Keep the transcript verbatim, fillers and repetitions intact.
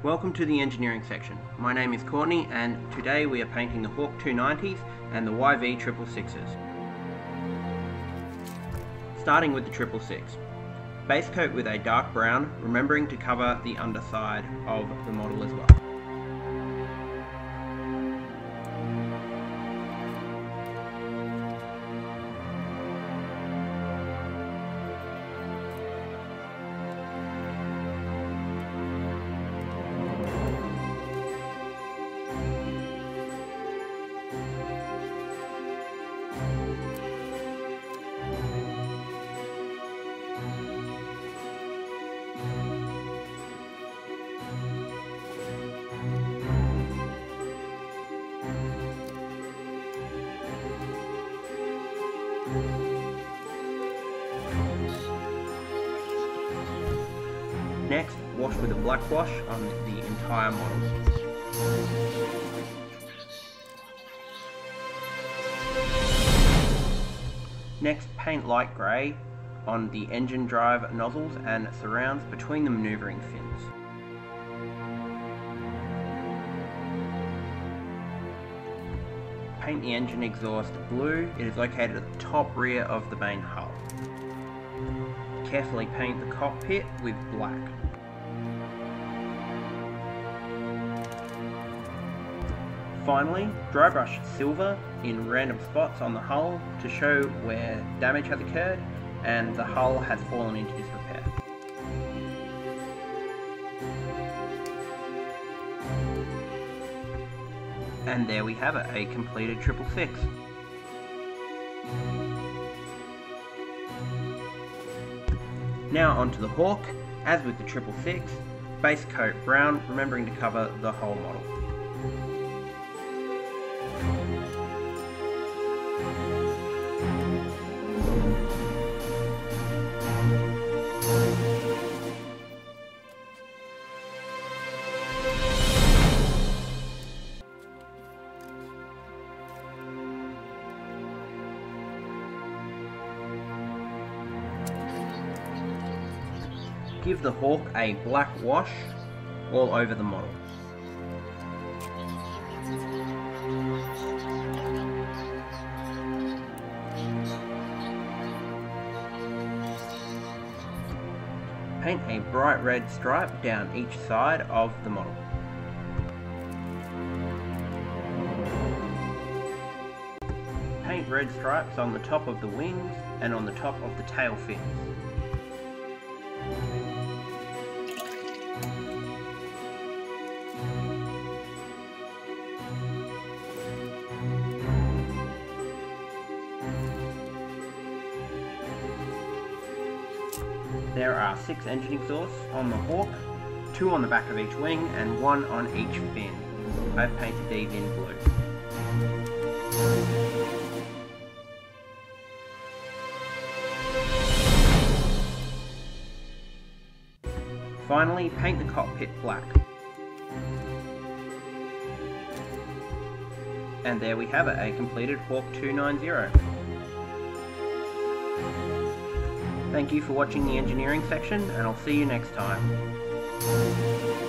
Welcome to the engineering section. My name is Courtney and today we are painting the Hawk two nineties and the Y V six six sixes. Starting with the triple six. Base coat with a dark brown, remembering to cover the underside of the model as well. Next, wash with a black wash on the entire model. Next, paint light grey on the engine drive nozzles and surrounds between the manoeuvring fins. Paint the engine exhaust blue. It is located at the top rear of the main hull. Carefully paint the cockpit with black. Finally, dry brush silver in random spots on the hull to show where damage has occurred and the hull has fallen into disrepair. And there we have it, a completed triple six. Now onto the Hawk. As with the triple six, base coat brown, remembering to cover the whole model. Give the Hawk a black wash all over the model. Paint a bright red stripe down each side of the model. Paint red stripes on the top of the wings and on the top of the tail fins. There are six engine exhausts on the Hawk, two on the back of each wing and one on each fin. I've painted these in blue. Finally, paint the cockpit black. And there we have it, a completed Hawk two ninety. Thank you for watching the engineering section, and I'll see you next time.